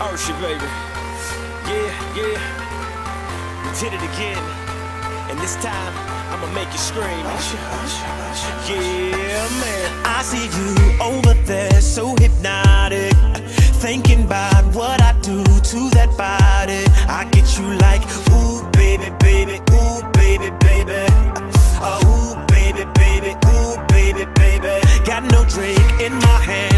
Hershey, baby. Yeah, yeah. We did it again. And this time, I'ma make you scream. Yeah, man. I see you over there, so hypnotic, thinking about what I do to that body. I get you like, ooh, baby, baby, ooh, baby, baby. Ooh, baby, baby, ooh, baby, baby. Got no drink in my hand,